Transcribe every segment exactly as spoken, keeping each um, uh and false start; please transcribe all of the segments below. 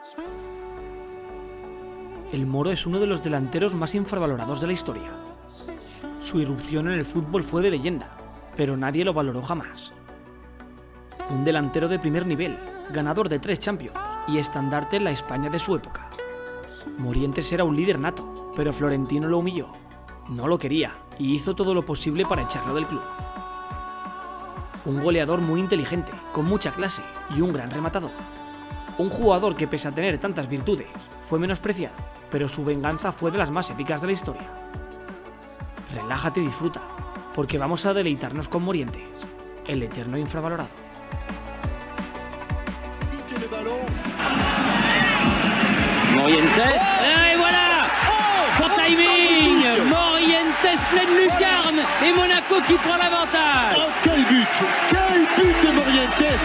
El Moro es uno de los delanteros más infravalorados de la historia. Su irrupción en el fútbol fue de leyenda, pero nadie lo valoró jamás. Un delantero de primer nivel, ganador de tres Champions y estandarte en la España de su época. Morientes era un líder nato, pero Florentino lo humilló. No lo quería y hizo todo lo posible para echarlo del club. Un goleador muy inteligente, con mucha clase y un gran rematador. Un jugador que, pese a tener tantas virtudes, fue menospreciado, pero su venganza fue de las más épicas de la historia. Relájate y disfruta, porque vamos a deleitarnos con Morientes, el eterno infravalorado. Morientes, et voilà! Bon timing! Morientes pleine lucarne et Monaco qui prend l'avantage! Oh, quel but! Quel but de Morientes!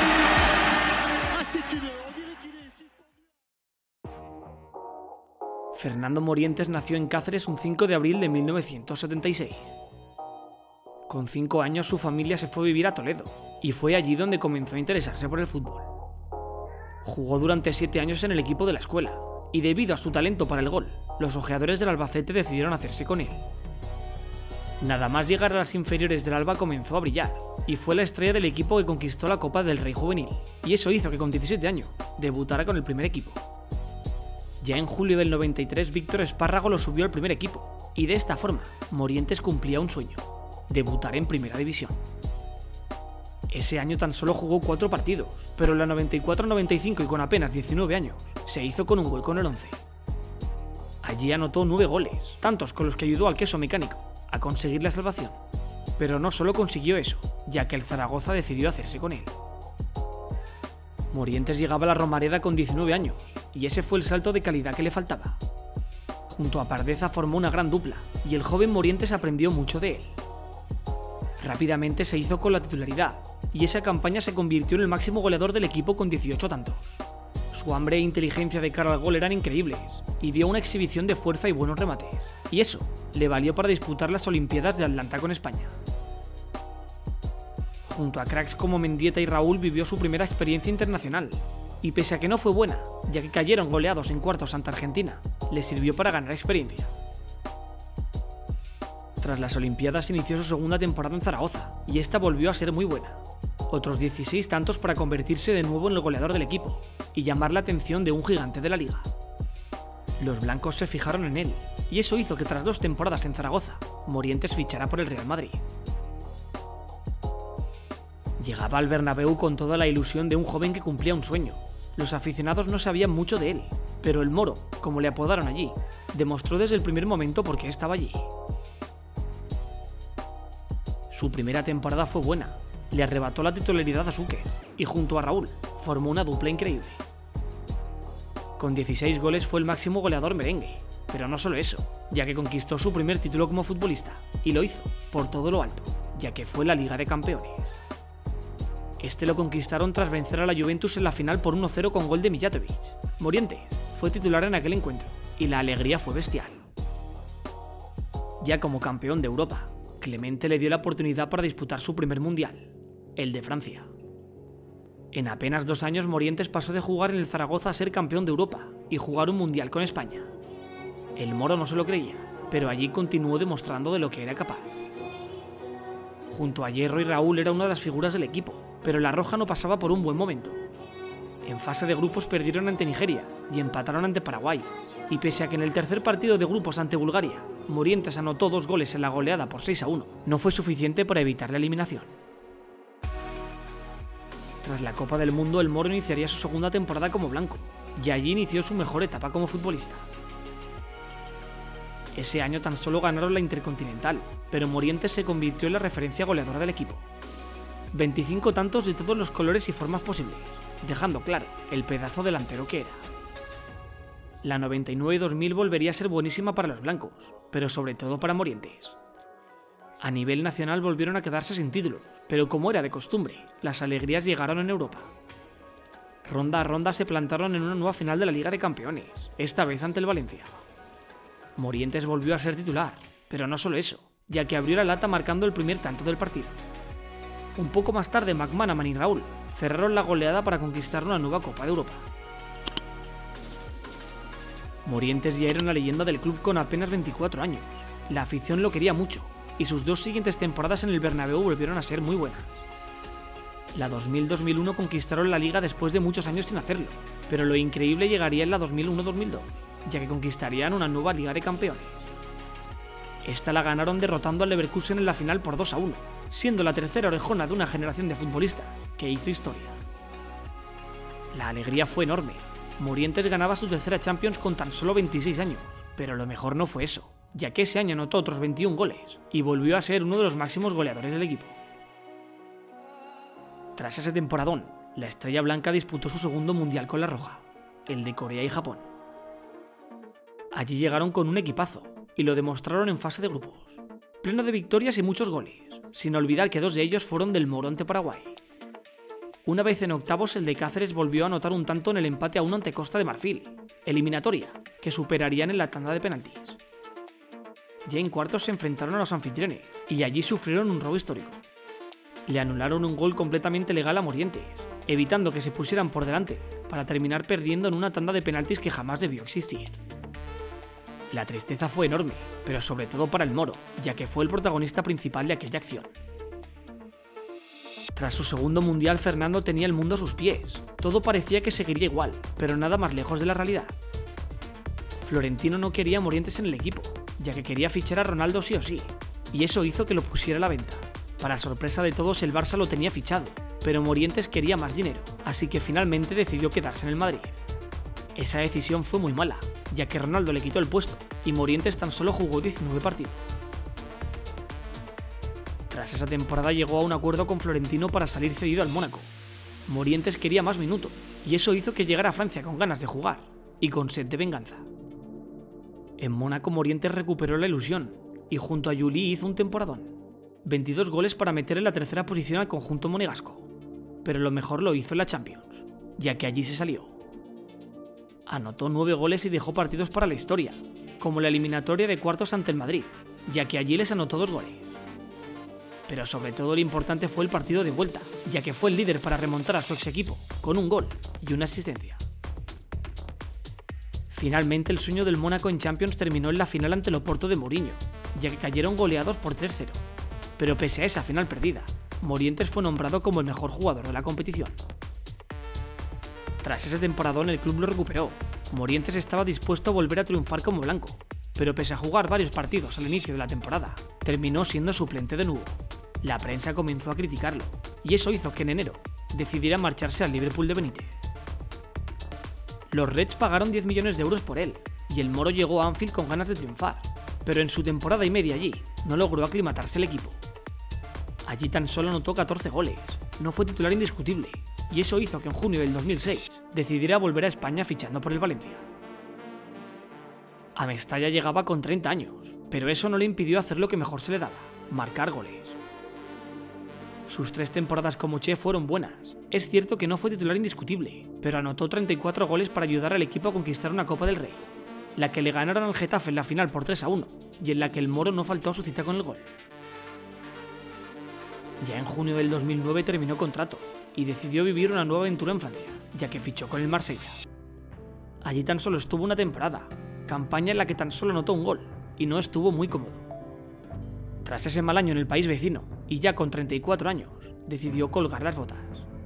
Fernando Morientes nació en Cáceres un cinco de abril de mil novecientos setenta y seis. Con cinco años su familia se fue a vivir a Toledo, y fue allí donde comenzó a interesarse por el fútbol. Jugó durante siete años en el equipo de la escuela, y debido a su talento para el gol, los ojeadores del Albacete decidieron hacerse con él. Nada más llegar a las inferiores del Alba comenzó a brillar, y fue la estrella del equipo que conquistó la Copa del Rey Juvenil, y eso hizo que con diecisiete años debutara con el primer equipo. Ya en julio del noventa y tres Víctor Espárrago lo subió al primer equipo, y de esta forma Morientes cumplía un sueño: debutar en Primera División. Ese año tan solo jugó cuatro partidos, pero en la noventa y cuatro noventa y cinco y con apenas diecinueve años, se hizo con un hueco en el once. Allí anotó nueve goles, tantos con los que ayudó al Queso Mecánico a conseguir la salvación. Pero no solo consiguió eso, ya que el Zaragoza decidió hacerse con él. Morientes llegaba a la Romareda con diecinueve años, y ese fue el salto de calidad que le faltaba. Junto a Pardeza formó una gran dupla, y el joven Morientes aprendió mucho de él. Rápidamente se hizo con la titularidad, y esa campaña se convirtió en el máximo goleador del equipo con dieciocho tantos. Su hambre e inteligencia de cara al gol eran increíbles, y dio una exhibición de fuerza y buenos remates, y eso le valió para disputar las Olimpiadas de Atlanta con España. Junto a cracks como Mendieta y Raúl vivió su primera experiencia internacional, y pese a que no fue buena, ya que cayeron goleados en cuartos ante Argentina, le sirvió para ganar experiencia. Tras las Olimpiadas inició su segunda temporada en Zaragoza, y esta volvió a ser muy buena. Otros dieciséis tantos para convertirse de nuevo en el goleador del equipo, y llamar la atención de un gigante de la liga. Los blancos se fijaron en él, y eso hizo que tras dos temporadas en Zaragoza, Morientes fichara por el Real Madrid. Llegaba al Bernabéu con toda la ilusión de un joven que cumplía un sueño. Los aficionados no sabían mucho de él, pero el Moro, como le apodaron allí, demostró desde el primer momento por qué estaba allí. Su primera temporada fue buena, le arrebató la titularidad a Suque, y junto a Raúl formó una dupla increíble. Con dieciséis goles fue el máximo goleador merengue, pero no solo eso, ya que conquistó su primer título como futbolista, y lo hizo por todo lo alto, ya que fue la Liga de Campeones. Este lo conquistaron tras vencer a la Juventus en la final por uno cero con gol de Mijatovic. Morientes fue titular en aquel encuentro, y la alegría fue bestial. Ya como campeón de Europa, Clemente le dio la oportunidad para disputar su primer mundial, el de Francia. En apenas dos años Morientes pasó de jugar en el Zaragoza a ser campeón de Europa y jugar un mundial con España. El Moro no se lo creía, pero allí continuó demostrando de lo que era capaz. Junto a Hierro y Raúl era una de las figuras del equipo, pero la Roja no pasaba por un buen momento. En fase de grupos perdieron ante Nigeria y empataron ante Paraguay, y pese a que en el tercer partido de grupos ante Bulgaria, Morientes anotó dos goles en la goleada por seis a uno, no fue suficiente para evitar la eliminación. Tras la Copa del Mundo, el Moro iniciaría su segunda temporada como blanco, y allí inició su mejor etapa como futbolista. Ese año tan solo ganaron la Intercontinental, pero Morientes se convirtió en la referencia goleadora del equipo. veinticinco tantos de todos los colores y formas posibles, dejando claro el pedazo delantero que era. La noventa y nueve dos mil volvería a ser buenísima para los blancos, pero sobre todo para Morientes. A nivel nacional volvieron a quedarse sin títulos, pero como era de costumbre, las alegrías llegaron en Europa. Ronda a ronda se plantaron en una nueva final de la Liga de Campeones, esta vez ante el Valencia. Morientes volvió a ser titular, pero no solo eso, ya que abrió la lata marcando el primer tanto del partido. Un poco más tarde McManaman y Raúl cerraron la goleada para conquistar una nueva Copa de Europa. Morientes ya era una leyenda del club con apenas veinticuatro años. La afición lo quería mucho, y sus dos siguientes temporadas en el Bernabéu volvieron a ser muy buenas. La dos mil dos mil uno conquistaron la Liga después de muchos años sin hacerlo, pero lo increíble llegaría en la dos mil uno dos mil dos, ya que conquistarían una nueva Liga de Campeones. Esta la ganaron derrotando al Leverkusen en la final por dos a uno, siendo la tercera orejona de una generación de futbolistas que hizo historia. La alegría fue enorme. Morientes ganaba su tercera Champions con tan solo veintiséis años, pero lo mejor no fue eso, ya que ese año anotó otros veintiún goles y volvió a ser uno de los máximos goleadores del equipo. Tras ese temporadón, la Estrella Blanca disputó su segundo mundial con la Roja, el de Corea y Japón. Allí llegaron con un equipazo y lo demostraron en fase de grupos, pleno de victorias y muchos goles, sin olvidar que dos de ellos fueron del Moro ante Paraguay. Una vez en octavos, el de Cáceres volvió a anotar un tanto en el empate a uno ante Costa de Marfil, eliminatoria que superarían en la tanda de penaltis. Ya en cuartos se enfrentaron a los anfitriones y allí sufrieron un robo histórico. Le anularon un gol completamente legal a Morientes, evitando que se pusieran por delante para terminar perdiendo en una tanda de penaltis que jamás debió existir. La tristeza fue enorme, pero sobre todo para el Moro, ya que fue el protagonista principal de aquella acción. Tras su segundo mundial, Fernando tenía el mundo a sus pies. Todo parecía que seguiría igual, pero nada más lejos de la realidad. Florentino no quería a Morientes en el equipo, ya que quería fichar a Ronaldo sí o sí, y eso hizo que lo pusiera a la venta. Para sorpresa de todos, el Barça lo tenía fichado, pero Morientes quería más dinero, así que finalmente decidió quedarse en el Madrid. Esa decisión fue muy mala, ya que Ronaldo le quitó el puesto y Morientes tan solo jugó diecinueve partidos. Tras esa temporada llegó a un acuerdo con Florentino para salir cedido al Mónaco. Morientes quería más minutos, y eso hizo que llegara a Francia con ganas de jugar y con sed de venganza. En Mónaco, Morientes recuperó la ilusión y junto a Juli hizo un temporadón. veintidós goles para meter en la tercera posición al conjunto monegasco, pero lo mejor lo hizo en la Champions, ya que allí se salió. Anotó nueve goles y dejó partidos para la historia, como la eliminatoria de cuartos ante el Madrid, ya que allí les anotó dos goles. Pero sobre todo lo importante fue el partido de vuelta, ya que fue el líder para remontar a su ex equipo, con un gol y una asistencia. Finalmente el sueño del Mónaco en Champions terminó en la final ante el Oporto de Mourinho, ya que cayeron goleados por tres cero. Pero pese a esa final perdida, Morientes fue nombrado como el mejor jugador de la competición. Tras ese temporadón el club lo recuperó. Morientes estaba dispuesto a volver a triunfar como blanco, pero pese a jugar varios partidos al inicio de la temporada, terminó siendo suplente de nuevo. La prensa comenzó a criticarlo, y eso hizo que en enero decidiera marcharse al Liverpool de Benítez. Los Reds pagaron diez millones de euros por él, y el Moro llegó a Anfield con ganas de triunfar, pero en su temporada y media allí no logró aclimatarse el equipo. Allí tan solo anotó catorce goles, no fue titular indiscutible, y eso hizo que en junio del dos mil seis decidiera volver a España fichando por el Valencia. A Mestalla llegaba con treinta años, pero eso no le impidió hacer lo que mejor se le daba, marcar goles. Sus tres temporadas como Che fueron buenas. Es cierto que no fue titular indiscutible, pero anotó treinta y cuatro goles para ayudar al equipo a conquistar una Copa del Rey, la que le ganaron al Getafe en la final por tres a uno, y en la que el Moro no faltó a su cita con el gol. Ya en junio del dos mil nueve terminó contrato y decidió vivir una nueva aventura en Francia, ya que fichó con el Marsella. Allí tan solo estuvo una temporada, campaña en la que tan solo anotó un gol, y no estuvo muy cómodo. Tras ese mal año en el país vecino, y ya con treinta y cuatro años, decidió colgar las botas.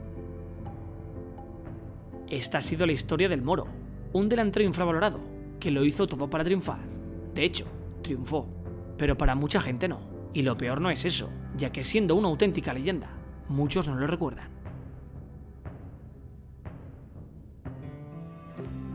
Esta ha sido la historia del Moro, un delantero infravalorado, que lo hizo todo para triunfar. De hecho, triunfó, pero para mucha gente no. Y lo peor no es eso, ya que siendo una auténtica leyenda, muchos no lo recuerdan.